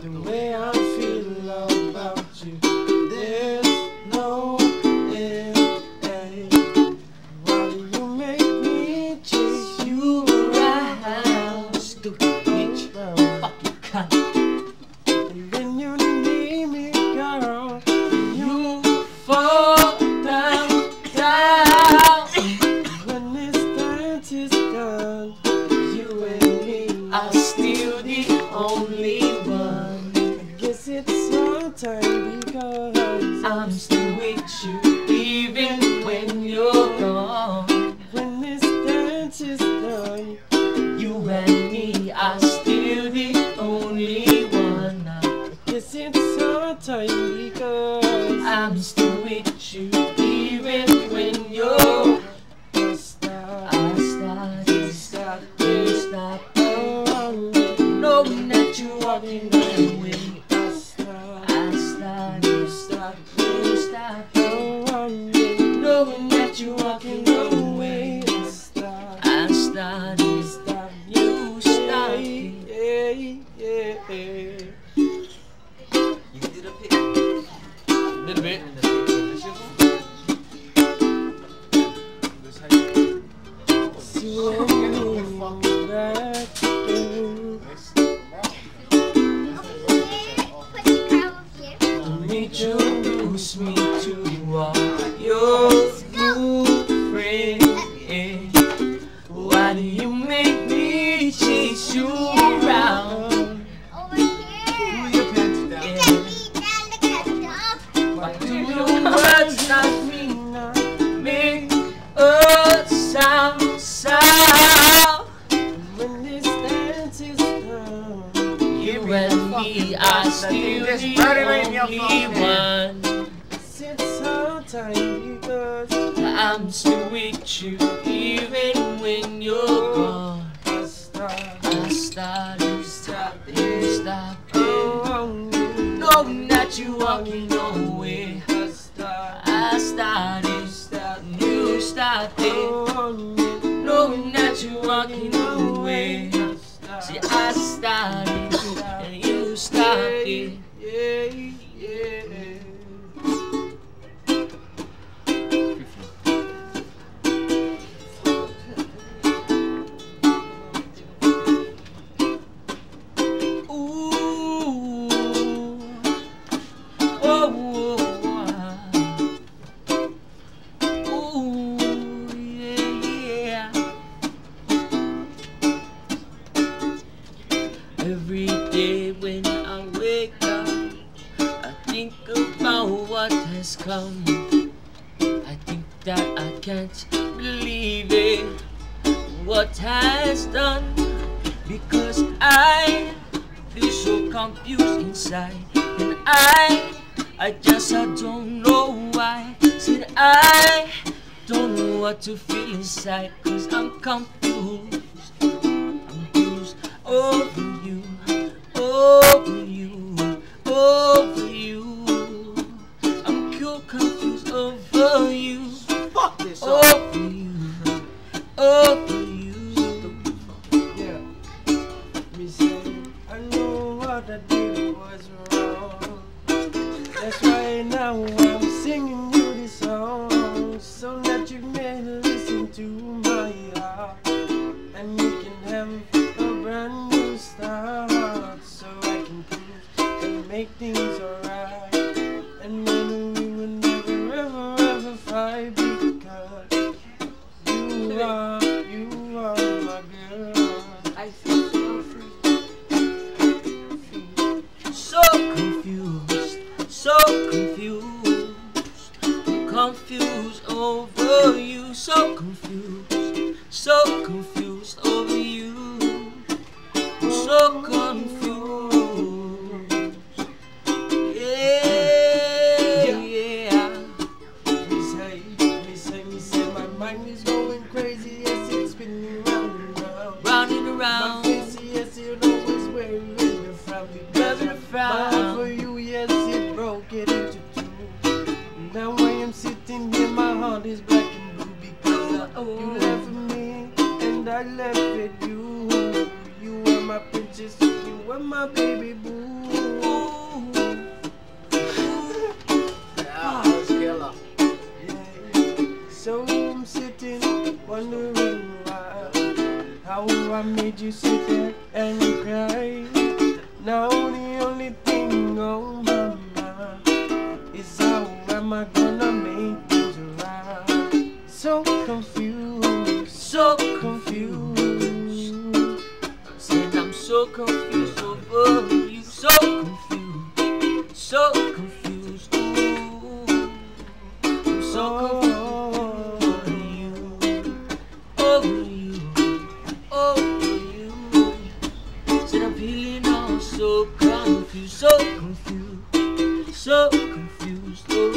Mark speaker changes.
Speaker 1: The way I feel about you, there's no end. Why do you make me chase you around?
Speaker 2: Stupid bitch, fucking cunt.
Speaker 1: And when you need me, girl, you fall down. When this dance is done, you and me
Speaker 2: are still the only one.
Speaker 1: I guess it's our time because
Speaker 2: I'm still with you even when you're gone.
Speaker 1: when this dance is done,
Speaker 2: You and me are still the only one.
Speaker 1: I guess it's our time because
Speaker 2: I'm still with you even when you're
Speaker 1: stop,
Speaker 2: stop knowing that you're walking away. Stop knowing that you're walking away.
Speaker 1: stop,
Speaker 2: You stop it.
Speaker 3: You did a pick.
Speaker 1: Little bit. See you back again.
Speaker 2: Introduce me to all your new friends. Why do you make me chase you around? Why do your words not mean make a sound?
Speaker 1: When this dance is done,
Speaker 2: You and me are still the only one.
Speaker 1: it's our time because
Speaker 2: I'm still with you even when you're gone. You stop it. Knowing that you're walking away. You stop it. Knowing that you're walking away. See, I started and you stopped it. Every day when I wake up, I think about what has come. I think that I can't believe it, what has done, because I feel so confused inside, and I don't know why. Said I don't know what to feel inside, 'cause I'm confused. Over you. I'm so confused over you.
Speaker 3: Fuck this
Speaker 2: Over you.
Speaker 1: Yeah. Me say, I know what I did was wrong. That's why now I'm singing you this song, so that you may listen to my heart, and you can have a brand new start, so I can prove and make things alright, and then we will never ever fight, because you are my girl.
Speaker 3: I feel so free.
Speaker 2: So confused. I'm confused over you. So confused over you. So confused. Yeah.
Speaker 1: Me say, my mind is going crazy, yes, it's spinning round and round.
Speaker 2: Round and
Speaker 1: My
Speaker 2: around.
Speaker 1: face, yes, you know, is where you're from, because
Speaker 2: Rubbing
Speaker 1: I'm
Speaker 2: around.
Speaker 1: bad for just you and my baby boo.
Speaker 3: Yeah, that was killer.
Speaker 1: So I'm sitting wondering why, how I made you sit there and cry. Now the only thing on my mind is how am I gonna make things right? So confused, so confused.
Speaker 2: Said I'm so confused over you. So confused, so confused. Ooh, I'm so confused over you, over you. Said I'm feeling all so confused, so confused, so confused.